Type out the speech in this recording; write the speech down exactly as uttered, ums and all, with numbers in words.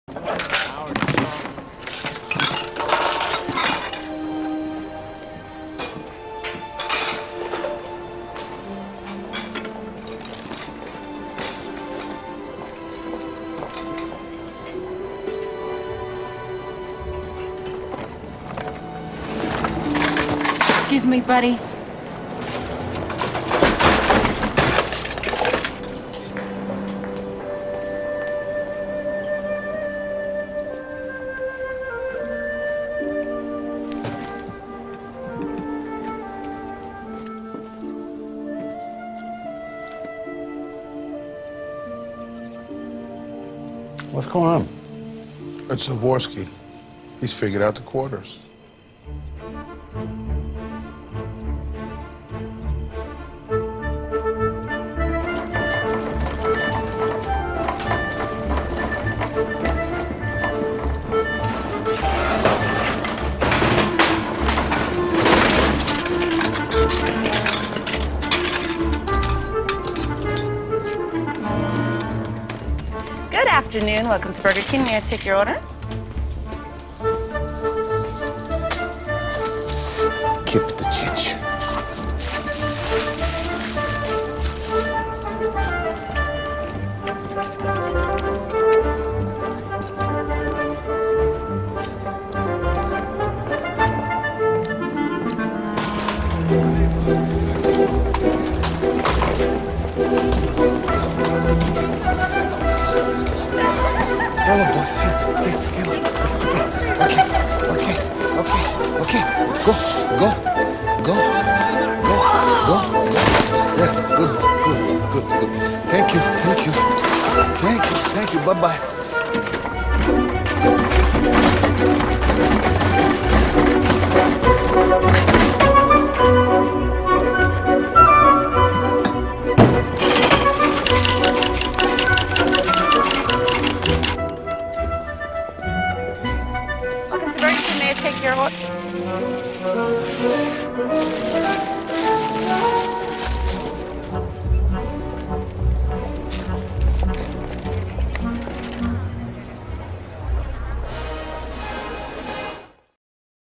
Excuse me, buddy. What's going on? It's Zavorsky. He's figured out the quarters. Good afternoon. Welcome to Burger King. May I take your order? Keep the chich. Hello, boss. Here, here, hello. Okay, okay, okay, okay. Go, go, go, go, go. Yeah, good boy, good boy, good, good. Thank you, thank you, thank you, thank you. Bye bye. Welcome to Burger King. May I take your order?